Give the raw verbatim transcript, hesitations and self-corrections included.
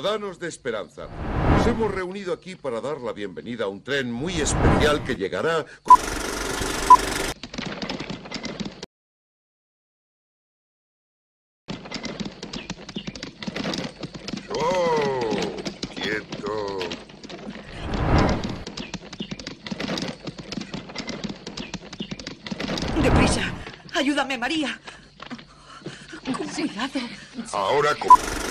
Ciudadanos de Esperanza, nos hemos reunido aquí para dar la bienvenida a un tren muy especial que llegará... ¡Oh! ¡Quieto! ¡Deprisa! ¡Ayúdame, María! Cuidado. Ahora...